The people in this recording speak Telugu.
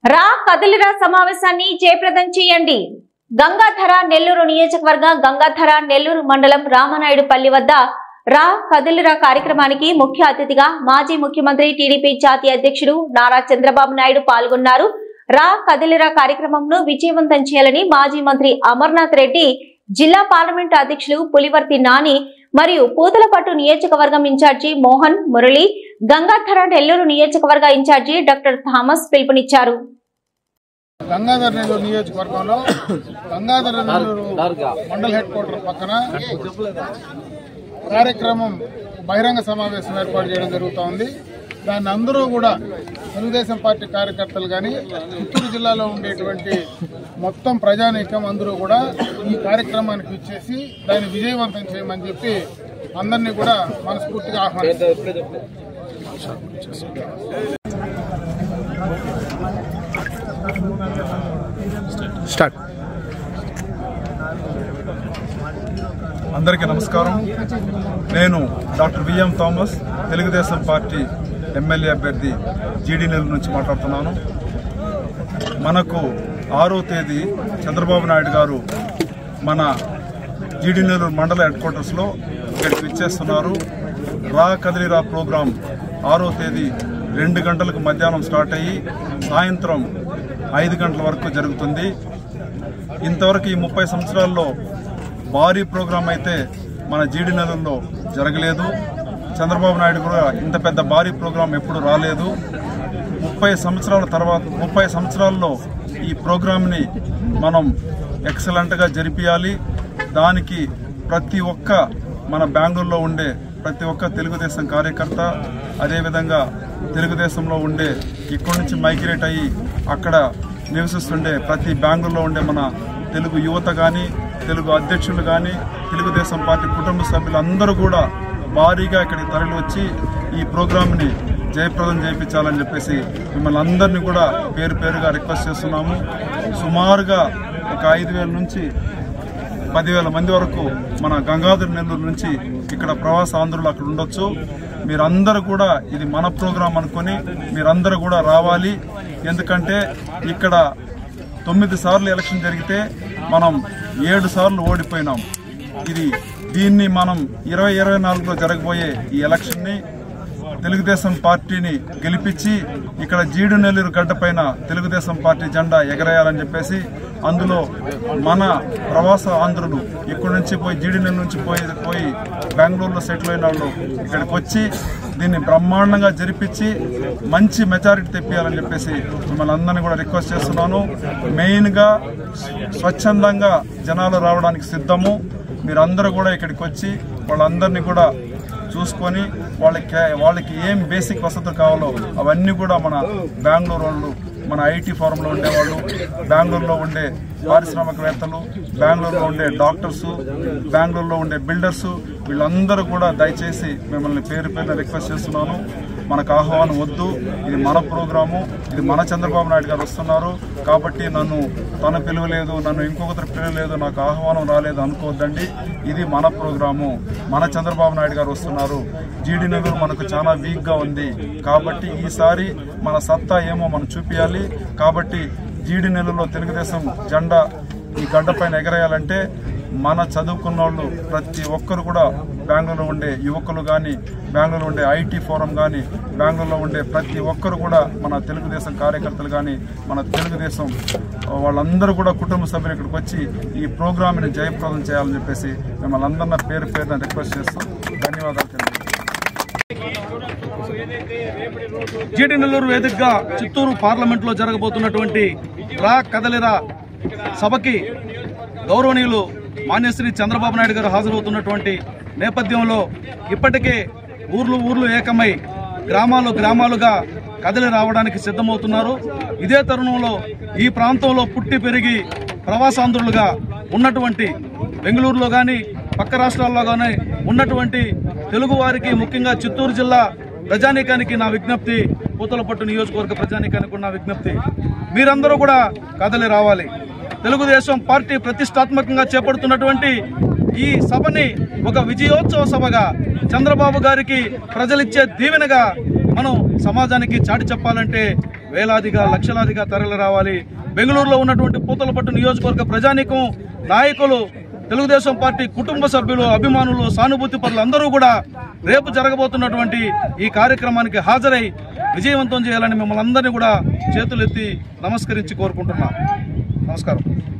రా కదలిరా సమావేశాన్ని జయప్రదం చేయండి. గంగాధర నెల్లూరు నియోజకవర్గ గంగాధర నెల్లూరు మండలం రామనాయుడుపల్లి వద్ద రా కదలిరా కార్యక్రమానికి ముఖ్య అతిథిగా మాజీ ముఖ్యమంత్రి టీడీపీ జాతీయ అధ్యక్షుడు నారా చంద్రబాబు నాయుడు పాల్గొన్నారు. రా కదలిరా కార్యక్రమంను విజయవంతం చేయాలని మాజీ మంత్రి అమర్నాథ్ రెడ్డి, జిల్లా పార్లమెంటు అధ్యక్షులు పులివర్తి నాని మరియు పూతలపట్టు నియోజకవర్గం ఇన్ఛార్జి మోహన్ మురళి, గంగాధర నెల్లూరు నియోజకవర్గ ఇన్ఛార్జి డాక్టర్ థామస్ పిలుపునిచ్చారు. గంగాధర నెల్లూరు నియోజకవర్గంలో గంగాధర నెల్లూరు మండల హెడ్ క్వార్టర్ పక్కన కార్యక్రమం బహిరంగ సమావేశం ఏర్పాటు చేయడం జరుగుతోంది. దాన్ని అందరూ కూడా తెలుగుదేశం పార్టీ కార్యకర్తలు కానీ చిత్తూరు జిల్లాలో ఉండేటువంటి మొత్తం ప్రజానీకం అందరూ కూడా ఈ కార్యక్రమానికి ఇచ్చేసి దాన్ని విజయవంతం చేయమని చెప్పి అందరినీ కూడా మనస్ఫూర్తిగా ఆహ్వానిస్తారు. అందరికీ నమస్కారం. నేను doctor VM Thomas, Telugu Desam party MLA అభ్యర్థి జీడీ నెల్లూరు నుంచి మాట్లాడుతున్నాను. మనకు 6వ తేదీ చంద్రబాబు నాయుడు గారు మన జీడీ నెల్లూరు మండల హెడ్ క్వార్టర్స్లో ఇక్కడికి విచ్చేస్తున్నారు. రా కదిలిరా ప్రోగ్రాం 6వ తేదీ 2 గంటలకు మధ్యాహ్నం స్టార్ట్ అయ్యి సాయంత్రం 5 గంటల వరకు జరుగుతుంది. ఇంతవరకు ఈ 30 సంవత్సరాల్లో భారీ ప్రోగ్రాం అయితే మన జీడీ నెల్లూరులో జరగలేదు. చంద్రబాబు నాయుడు కూడా ఇంత పెద్ద భారీ ప్రోగ్రాం ఎప్పుడు రాలేదు. 30 సంవత్సరాల్లో ఈ ప్రోగ్రాంని మనం ఎక్సలెంట్గా జరిపియాలి. దానికి ప్రతి ఒక్క మన బెంగళూరులో ఉండే ప్రతి ఒక్క తెలుగుదేశం కార్యకర్త, అదేవిధంగా తెలుగుదేశంలో ఉండే ఇక్కడి నుంచి మైగ్రేట్ అయ్యి అక్కడ నివసిస్తుండే ప్రతి బెంగళూరులో ఉండే మన తెలుగు యువత కానీ, తెలుగు అధ్యక్షులు కానీ, తెలుగుదేశం పార్టీ కుటుంబ సభ్యులందరూ కూడా భారీగా ఇక్కడికి తరలి వచ్చి ఈ ప్రోగ్రాంని జయప్రదం చేయించాలని చెప్పేసి మిమ్మల్ని అందరినీ కూడా పేరు పేరుగా రిక్వెస్ట్ చేస్తున్నాము. సుమారుగా ఒక 5,000 నుంచి 10,000 మంది వరకు మన గంగాధర నెల్లూరు నుంచి ఇక్కడ ప్రవాస ఆంధ్రులు అక్కడ ఉండొచ్చు. మీరందరూ కూడా ఇది మన ప్రోగ్రాం అనుకొని మీరందరూ కూడా రావాలి. ఎందుకంటే ఇక్కడ 9 సార్లు ఎలక్షన్ జరిగితే మనం 7 సార్లు ఓడిపోయినాం. దీన్ని మనం 2024లో జరగబోయే ఈ ఎలక్షన్ని తెలుగుదేశం పార్టీని గెలిపించి ఇక్కడ జీడీ నెల్లూరు గడ్డ పైన తెలుగుదేశం పార్టీ జెండా ఎగరేయాలని చెప్పేసి, అందులో మన ప్రవాస ఆంధ్రులు ఇక్కడి నుంచి పోయి జీడీ నెల్లూరు నుంచి పోయి బెంగళూరులో సెటిల్ అయిన వాళ్ళు ఇక్కడికి వచ్చి దీన్ని బ్రహ్మాండంగా జరిపించి మంచి మెజారిటీ తెప్పియాలని చెప్పేసి మిమ్మల్ని అందరినీ కూడా రిక్వెస్ట్ చేస్తున్నాను. మెయిన్గా స్వచ్ఛందంగా జనాలు రావడానికి సిద్ధము. మీరందరూ కూడా ఇక్కడికి వచ్చి వాళ్ళందరినీ కూడా చూసుకొని వాళ్ళకి ఏం బేసిక్ వసతులు కావాలో అవన్నీ కూడా మన బెంగళూరు వాళ్ళు, మన ఐటీ ఫారంలో ఉండేవాళ్ళు, బెంగళూరులో ఉండే పారిశ్రామికవేత్తలు, బెంగళూరులో ఉండే డాక్టర్సు, బెంగళూరులో ఉండే బిల్డర్సు, వీళ్ళందరూ కూడా దయచేసి మిమ్మల్ని పేరు పేరున రిక్వెస్ట్ చేస్తున్నాను. మనకు ఆహ్వానం వద్దు. ఇది మన ప్రోగ్రాము. ఇది మన చంద్రబాబు నాయుడు గారు వస్తున్నారు కాబట్టి తను పిలవలేదు, నన్ను ఇంకొకరు పిలవలేదు, నాకు ఆహ్వానం రాలేదు అనుకోవద్దండి. ఇది మన ప్రోగ్రాము. మన చంద్రబాబు నాయుడు గారు వస్తున్నారు. జీడీ నెల్లూరు మనకు చాలా వీక్గా ఉంది కాబట్టి ఈసారి మన సత్తా ఏమో మనం చూపించాలి. కాబట్టి జీడీ నెల్లూరులో తెలుగుదేశం జెండా ఈ గడ్డ పైన ఎగరేయాలంటే మన చదువుకున్న వాళ్ళు ప్రతి ఒక్కరు కూడా బెంగళూరులో ఉండే యువకులు కానీ, బెంగళూరులో ఉండే ఐటీ ఫోరం కానీ, బెంగళూరులో ఉండే ప్రతి ఒక్కరు కూడా మన తెలుగుదేశం కార్యకర్తలు కానీ, మన తెలుగుదేశం వాళ్ళందరూ కూడా కుటుంబ సభ్యులు ఇక్కడికి వచ్చి ఈ ప్రోగ్రామ్ని జయప్రదం చేయాలని చెప్పేసి మిమ్మల్ని అందరినీ పేరు పేరున రిక్వెస్ట్ చేస్తూ ధన్యవాదాలు తెలియజేస్తాను. జీడీ నెల్లూరు వేదికగా చిత్తూరు పార్లమెంట్లో జరగబోతున్నటువంటి రా కదలిరా సభకి గౌరవనీయులు మాన్యశ్రీ చంద్రబాబు నాయుడు గారు హాజరవుతున్నటువంటి నేపథ్యంలో ఇప్పటికే ఊర్లు ఏకమై గ్రామాలుగా కదిలి రావడానికి సిద్ధమవుతున్నారు. ఇదే తరుణంలో ఈ ప్రాంతంలో పుట్టి పెరిగి ప్రవాసాంధ్రులుగా ఉన్నటువంటి బెంగళూరులో కానీ పక్క రాష్ట్రాల్లో కానీ ఉన్నటువంటి తెలుగు వారికి, ముఖ్యంగా చిత్తూరు జిల్లా ప్రజానీకానికి నా విజ్ఞప్తి, పూతలపట్టు నియోజకవర్గ ప్రజానీకానికి నా విజ్ఞప్తి, మీరందరూ కూడా కదలి రావాలి. తెలుగుదేశం పార్టీ ప్రతిష్టాత్మకంగా చేపడుతున్నటువంటి ఈ సభని ఒక విజయోత్సవ సభగా, చంద్రబాబు గారికి ప్రజలిచ్చే దీవెనగా మనం సమాజానికి చాటి చెప్పాలంటే వేలాదిగా లక్షలాదిగా తరలి రావాలి. బెంగళూరులో ఉన్నటువంటి పూతలపట్టు నియోజకవర్గ ప్రజానీకం, నాయకులు, తెలుగుదేశం పార్టీ కుటుంబ సభ్యులు, అభిమానులు, సానుభూతి పరులు అందరూ కూడా రేపు జరగబోతున్నటువంటి ఈ కార్యక్రమానికి హాజరై విజయవంతం చేయాలని మిమ్మల్ని అందరినీ కూడా చేతులెత్తి నమస్కరించి కోరుకుంటున్నా. నమస్కారం.